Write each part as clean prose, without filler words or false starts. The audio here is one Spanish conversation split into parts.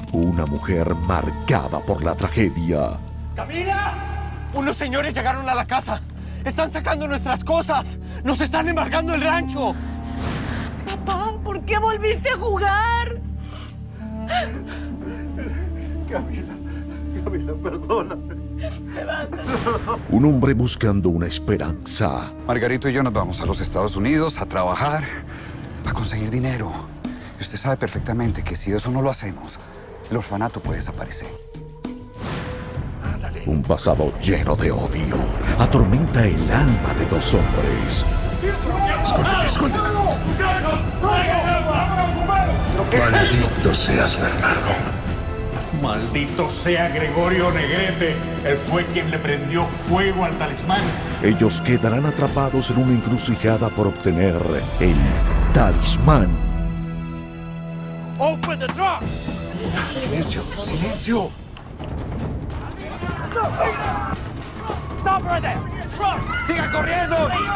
Una mujer marcada por la tragedia. ¡Camila! Unos señores llegaron a la casa. Están sacando nuestras cosas. Nos están embargando el rancho. Papá, ¿por qué volviste a jugar? Camila, perdóname. Un hombre buscando una esperanza. Margarito y yo nos vamos a los Estados Unidos a trabajar, a conseguir dinero. Y usted sabe perfectamente que si eso no lo hacemos, el orfanato puede desaparecer. Un pasado lleno de odio atormenta el alma de dos hombres. Escóndete, escóndete. Maldito seas, Bernardo. Maldito sea Gregorio Negrete. Él fue quien le prendió fuego al talismán. Ellos quedarán atrapados en una encrucijada por obtener el talismán. ¡Open the trunk! Silencio, silencio. ¡Stop right there! Trunk! ¡Sigan corriendo!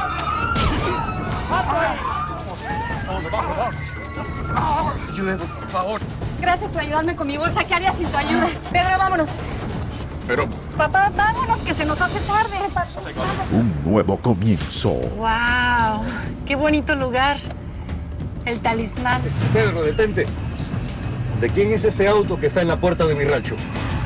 Ayúdame, por favor. Gracias por ayudarme con mi bolsa. ¿Qué haría sin tu ayuda? Pedro, vámonos. Pero... Papá, vámonos, que se nos hace tarde. Un nuevo comienzo. ¡Wow! ¡Qué bonito lugar! El talismán. Pedro, detente. ¿De quién es ese auto que está en la puerta de mi rancho?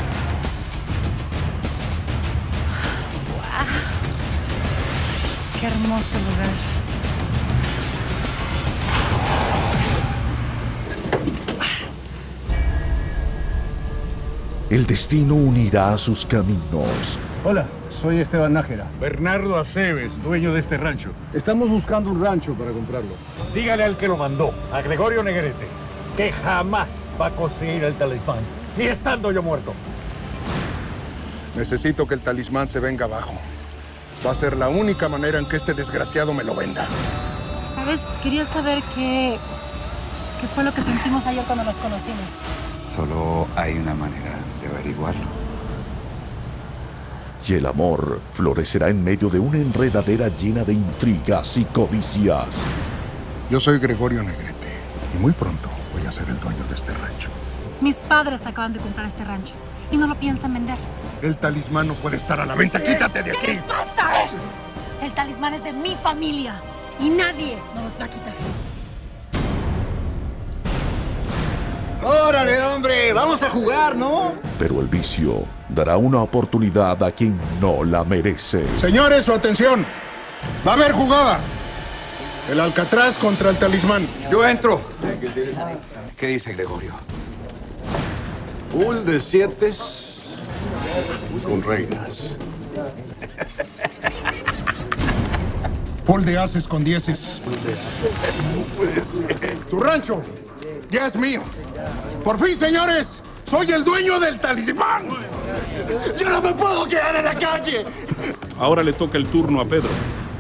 ¡Wow! ¡Qué hermoso lugar! El destino unirá sus caminos. Hola, soy Esteban Nájera. Bernardo Aceves, dueño de este rancho. Estamos buscando un rancho para comprarlo. Dígale al que lo mandó, a Gregorio Negrete, que jamás va a conseguir el talismán, ni estando yo muerto. Necesito que el talismán se venga abajo. Va a ser la única manera en que este desgraciado me lo venda. ¿Sabes? Quería saber qué fue lo que sentimos ayer cuando nos conocimos. Solo hay una manera de averiguarlo. Y el amor florecerá en medio de una enredadera llena de intrigas y codicias. Yo soy Gregorio Negrete y muy pronto voy a ser el dueño de este rancho. Mis padres acaban de comprar este rancho y no lo piensan vender. El talismán no puede estar a la venta. ¡Quítate de ¿Qué aquí! le pasa? El talismán es de mi familia y nadie nos los va a quitar. ¡Órale, hombre! ¡Vamos a jugar, ¿no? Pero el vicio dará una oportunidad a quien no la merece. Señores, su atención. Va a haber jugada. El Alcatraz contra el talismán. Yo entro. ¿Qué dice Gregorio? Full de 7 con reinas. Full de ases con 10. Tu rancho ya es mío. Por fin, señores, soy el dueño del talismán. Yo no me puedo quedar en la calle. Ahora le toca el turno a Pedro.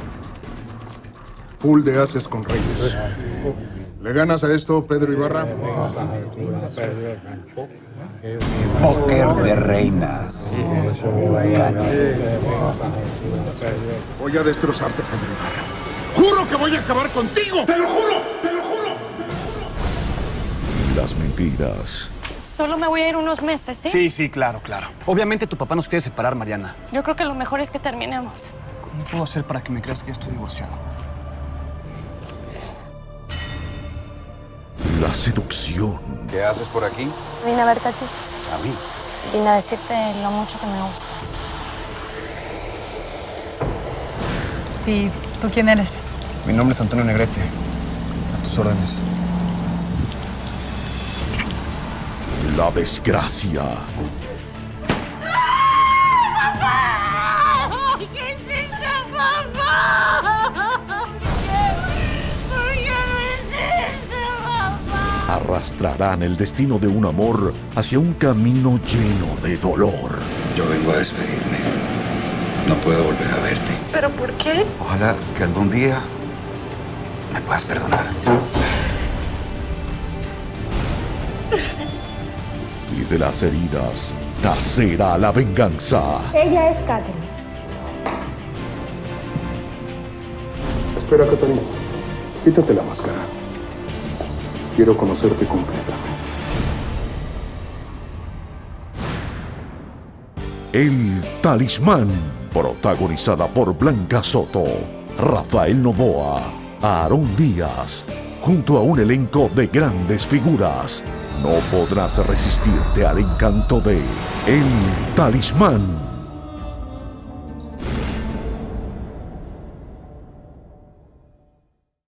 Full de ases con reyes. ¿Le ganas a esto, Pedro Ibarra? Póker de reinas. Gana. Voy a destrozarte, Pedro Ibarra. ¡Juro que voy a acabar contigo! ¡Te lo juro! ¡Te lo juro! Las mentiras. Solo me voy a ir unos meses, ¿sí? Sí, claro. Obviamente tu papá nos quiere separar, Mariana. Yo creo que lo mejor es que terminemos. ¿Cómo puedo hacer para que me creas que ya estoy divorciado? La seducción. ¿Qué haces por aquí? Vine a verte a ti. A mí. Vine a decirte lo mucho que me gustas. ¿Y tú quién eres? Mi nombre es Antonio Negrete. A tus órdenes. La desgracia. ¿Qué es esto, papá? ¿Por qué me esto, papá? Arrastrarán el destino de un amor hacia un camino lleno de dolor. Yo vengo a despedirme. No puedo volver a verte. ¿Pero por qué? Ojalá que algún día me puedas perdonar. Y de las heridas nacerá la venganza. Ella es Catherine. Espera, Catalina. Quítate la máscara. Quiero conocerte completamente. El Talismán, protagonizada por Blanca Soto, Rafael Novoa, Aarón Díaz, junto a un elenco de grandes figuras. No podrás resistirte al encanto de El Talismán.